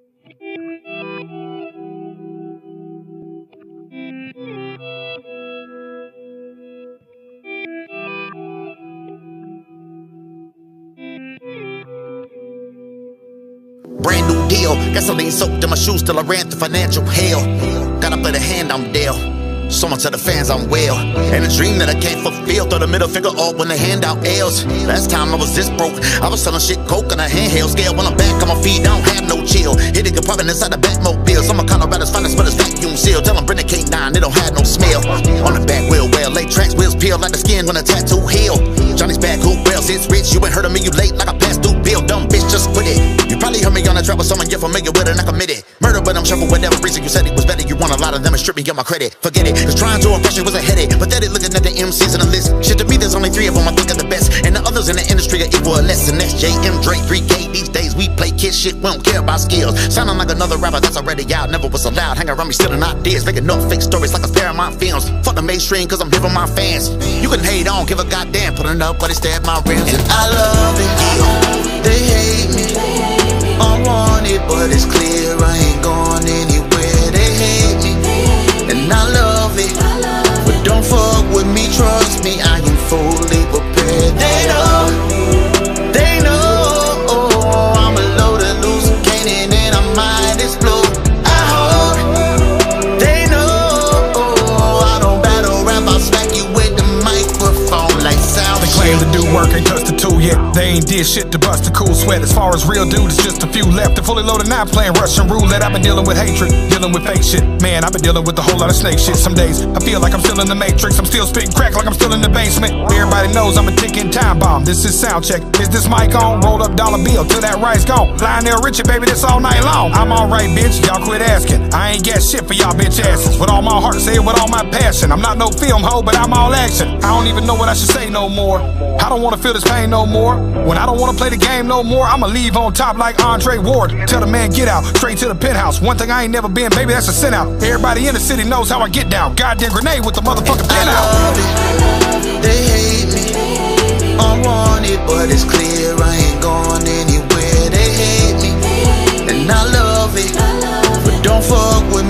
Brand new deal, gasoline soaked in my shoes till I ran through financial hell. Got up with a hand, I'm Dale. So much to the fans, I'm well. And a dream that I can't fulfill. Throw the middle finger up when they hand out L's. Last time I was this broke, I was selling shit coke on a handheld scale. When I'm back on my feet, I don't have no chill. Hitting compartment inside the Batmobile. Some of Colorado's finest, but it's vacuum sealed. Tell them Brendan K9, it don't have no smell. On the back wheel, well, late tracks, wheels peel like the skin when a tattoo heal. Johnny's back, who else is rich? You ain't heard of me, you late like a past due bill. Dumb bitch, just quit it. You probably heard me on the track with someone you're familiar with and I committed murder, but I'm sure for whatever reason you said it was better. You want a lot of them and strip me of my credit. Forget it, cause trying to impress you was a headache. Pathetic looking at the MCs on the list. Shit, to me there's only 3 of them I think are the best, and the others in the industry are equal or less. And that's JM, Drake, 3K. These days we play kid shit, we don't care about skills. Sounding like another rapper that's already out, never was allowed. Hang around me stealing ideas, making up fake stories like a Paramount Films. Fuck the mainstream cause I'm here for my fans. You can hate on, give a goddamn, putting up but they stab my rims. And I love it, they hate me, I want it, but it's clear I ain't going anywhere. They hate me, and I love it, but don't fuck with me, trust me, I am fully prepared. They know, I'm a loaded loose cannon and I might explode. I hope they know, I don't battle rap, I'll smack you with the microphone like sound. They claim to do work, ain't touched the tool yet. They ain't did shit to bust a cool sweat. As far as real dudes, it's just a few left. The fully loaded, not playing Russian roulette. I've been dealing with hatred, dealing with fake shit. Man, I've been dealing with a whole lot of snake shit. Some days I feel like I'm still in the Matrix. I'm still spitting crack like I'm still in the basement. Everybody knows I'm a ticking time bomb. This is sound check. Is this mic on? Roll up dollar bill till that rice gone. Lionel Richie, baby, this all night long. I'm alright, bitch. Y'all quit asking. I ain't got shit for y'all bitch asses. With all my heart, say it with all my passion. I'm not no film hoe, but I'm all action. I don't even know what I should say no more. I don't wanna feel this pain no more. When I don't wanna play the game no more, I'ma leave on top like Andre Ward. Tell the man get out, straight to the penthouse. One thing I ain't never been, baby, that's a sin out. Everybody in the city knows how I get down. Goddamn grenade with the motherfucking pen out. I love it, they hate me, I want it, but it's clear I ain't going anywhere. They hate me, and I love it, but don't fuck with